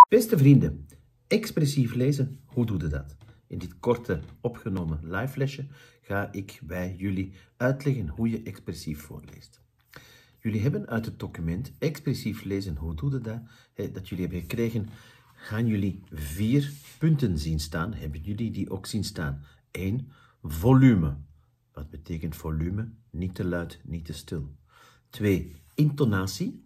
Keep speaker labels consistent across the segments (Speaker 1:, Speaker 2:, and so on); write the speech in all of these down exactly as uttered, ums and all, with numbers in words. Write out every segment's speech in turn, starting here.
Speaker 1: Beste vrienden, expressief lezen, hoe doe je dat? In dit korte opgenomen live lesje ga ik bij jullie uitleggen hoe je expressief voorleest. Jullie hebben uit het document expressief lezen, hoe doe je dat, hè, dat jullie hebben gekregen, gaan jullie vier punten zien staan. Hebben jullie die ook zien staan? één. Volume. Wat betekent volume? Niet te luid, niet te stil. twee. Intonatie.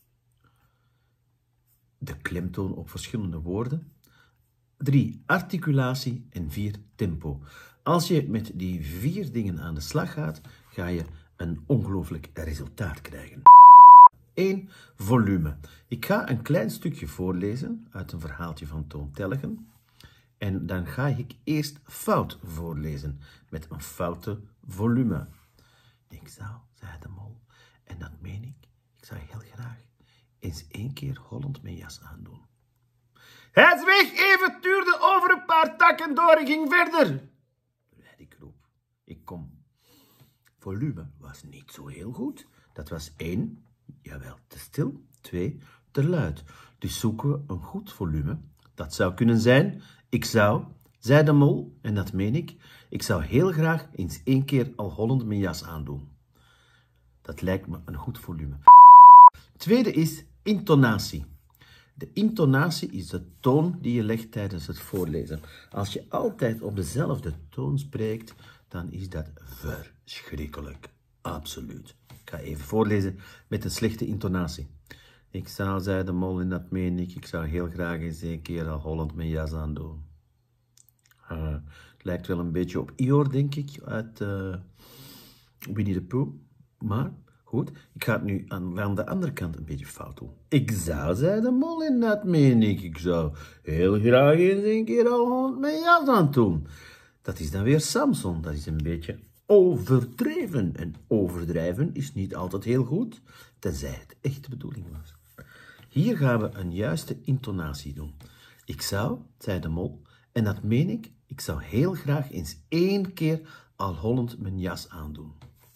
Speaker 1: De klemtoon op verschillende woorden. drie. Articulatie. En vier. Tempo. Als je met die vier dingen aan de slag gaat, ga je een ongelooflijk resultaat krijgen. één. Volume. Ik ga een klein stukje voorlezen uit een verhaaltje van Toon Tellegen. En dan ga ik eerst fout voorlezen met een foute volume. Ik zou, zei de mol, en dat meen ik, ik zou heel graag eens één keer Holland mijn jas aandoen. Hij zweeg even, tuurde over een paar takken door en ging verder. Ik roep, ik kom. Volume was niet zo heel goed. Dat was één, jawel, te stil. Twee, te luid. Dus zoeken we een goed volume. Dat zou kunnen zijn, ik zou, zei de mol, en dat meen ik, ik zou heel graag eens één keer al Holland mijn jas aandoen. Dat lijkt me een goed volume. Tweede is intonatie. De intonatie is de toon die je legt tijdens het voorlezen. Als je altijd op dezelfde toon spreekt, dan is dat verschrikkelijk. Absoluut. Ik ga even voorlezen met een slechte intonatie. Ik zou, zei de mol, en dat meen ik, ik zou heel graag eens een keer al Holland mijn jas aandoen. Uh, het lijkt wel een beetje op Eeyore, denk ik, uit uh, Winnie the Pooh. Maar, goed, ik ga het nu aan, aan de andere kant een beetje fout doen. Ik zou, zei de mol, en dat meen ik, ik zou heel graag eens een keer al Holland mijn jas aandoen. Dat is dan weer Samson, dat is een beetje overdreven. En overdrijven is niet altijd heel goed, tenzij het echt de bedoeling was. Hier gaan we een juiste intonatie doen. Ik zou, zei de mol, en dat meen ik, ik zou heel graag eens één keer al Holland mijn jas aandoen.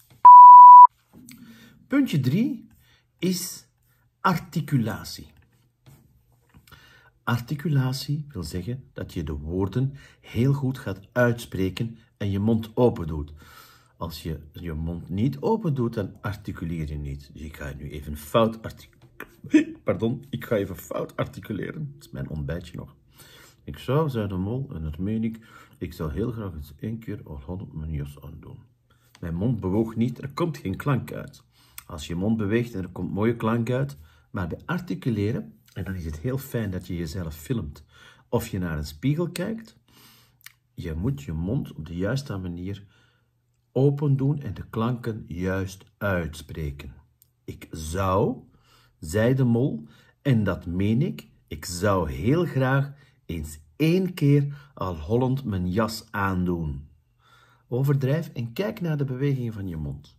Speaker 1: Puntje drie is articulatie. Articulatie wil zeggen dat je de woorden heel goed gaat uitspreken en je mond open doet. Als je je mond niet open doet, dan articuleer je niet. Dus ik ga nu even fout articuleren. Pardon, ik ga even fout articuleren. Dat is mijn ontbijtje nog. Ik zou, zei de mol, en dat meen ik, ik zou heel graag eens één keer al Holland mijn jas aandoen. Mijn mond bewoog niet, er komt geen klank uit. Als je mond beweegt en er komt mooie klank uit, maar bij articuleren, en dan is het heel fijn dat je jezelf filmt of je naar een spiegel kijkt, je moet je mond op de juiste manier open doen en de klanken juist uitspreken. Ik zou, zei de mol, en dat meen ik, ik zou heel graag eens één keer al Holland mijn jas aandoen. Overdrijf en kijk naar de bewegingen van je mond.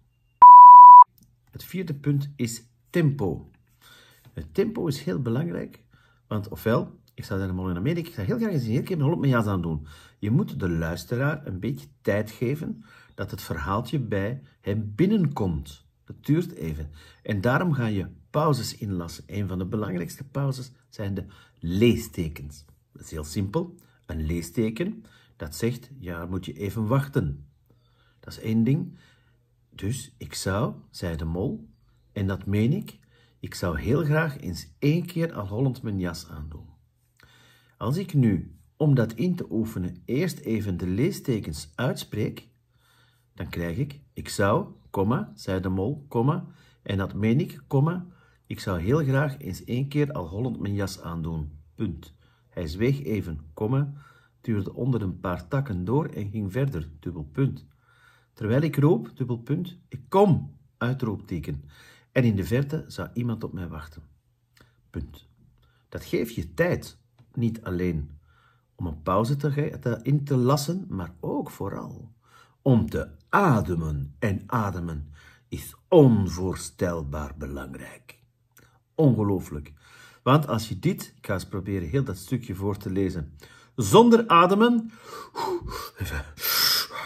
Speaker 1: Het vierde punt is tempo. Het tempo is heel belangrijk, want ofwel, ik zou zeggen, mol en dat meen ik, ik zou heel graag eens een keer Holland mijn jas aandoen. Je moet de luisteraar een beetje tijd geven dat het verhaaltje bij hem binnenkomt. Dat duurt even. En daarom ga je pauzes inlassen. Een van de belangrijkste pauzes zijn de leestekens. Dat is heel simpel. Een leesteken, dat zegt, ja, moet je even wachten. Dat is één ding. Dus ik zou, zei de mol, en dat meen ik, ik zou heel graag eens één keer al Holland mijn jas aandoen. Als ik nu, om dat in te oefenen, eerst even de leestekens uitspreek, dan krijg ik, ik zou, komma, zei de mol, komma, en dat meen ik, komma, ik zou heel graag eens één keer al Holland mijn jas aandoen, punt. Hij zweeg even, komma, tuurde onder een paar takken door en ging verder, dubbelpunt. Terwijl ik roep, dubbelpunt, ik kom, uitroepteken. En in de verte zou iemand op mij wachten. Punt. Dat geeft je tijd, niet alleen om een pauze te, in te lassen, maar ook vooral om te ademen. En ademen is onvoorstelbaar belangrijk. Ongelooflijk. Want als je dit, ik ga eens proberen heel dat stukje voor te lezen, zonder ademen,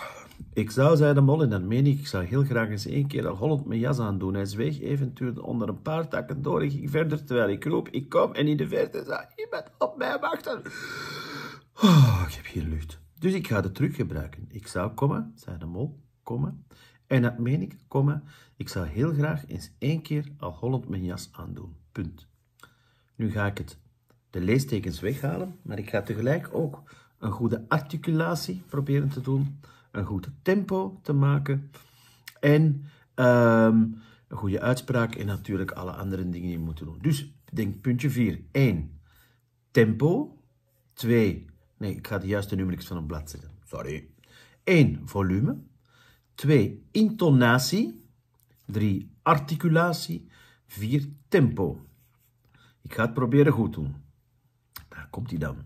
Speaker 1: Ik zou, zei de mol, en dat meen ik, ik zou heel graag eens één keer al hollend mijn jas aandoen. Hij zweeg even, tuurde onder een paar takken door en ging verder, terwijl ik roep, ik kom, en in de verte zou iemand op mij wachten. Oh, ik heb hier lucht. Dus ik ga de truc gebruiken. Ik zou komen, zei de mol, komen. En dat meen ik, komen. Ik zou heel graag eens één keer al hollend mijn jas aandoen. Punt. Nu ga ik het, de leestekens weghalen, maar ik ga tegelijk ook een goede articulatie proberen te doen, een goed tempo te maken en um, een goede uitspraak en natuurlijk alle andere dingen die je moet doen. Dus denk puntje vier. één. Tempo. twee. Nee, ik ga de juiste nummertjes van een blad zetten. Sorry. één. Volume. twee. Intonatie. drie. Articulatie. vier. Tempo. Ik ga het proberen goed doen. Daar komt hij dan.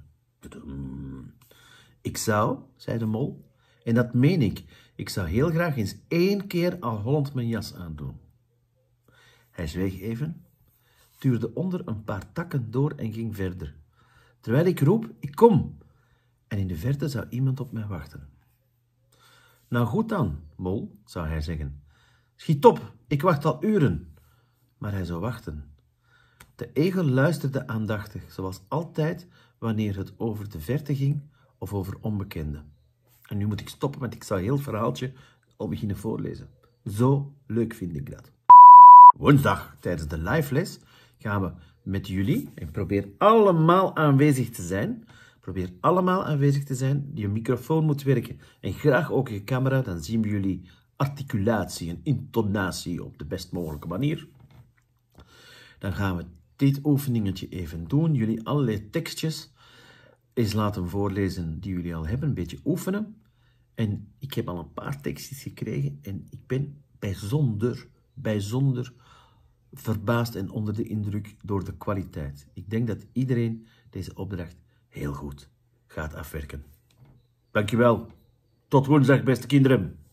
Speaker 1: Ik zou, zei de mol, en dat meen ik, ik zou heel graag eens één keer al hollend mijn jas aandoen. Hij zweeg even, tuurde onder een paar takken door en ging verder. Terwijl ik roep, ik kom, en in de verte zou iemand op mij wachten. Nou goed dan, mol, zou hij zeggen. Schiet op, ik wacht al uren. Maar hij zou wachten. De egel luisterde aandachtig, zoals altijd wanneer het over de verte ging of over onbekenden. En nu moet ik stoppen, want ik zal heel het verhaaltje al beginnen voorlezen. Zo leuk vind ik dat. Woensdag, tijdens de live les, gaan we met jullie, en probeer allemaal aanwezig te zijn, probeer allemaal aanwezig te zijn, je microfoon moet werken. En graag ook je camera, dan zien we jullie articulatie en intonatie op de best mogelijke manier. Dan gaan we dit oefeningetje even doen. Jullie allerlei tekstjes eens laten voorlezen die jullie al hebben. Een beetje oefenen. En ik heb al een paar tekstjes gekregen. En ik ben bijzonder, bijzonder verbaasd en onder de indruk door de kwaliteit. Ik denk dat iedereen deze opdracht heel goed gaat afwerken. Dankjewel. Tot woensdag, beste kinderen.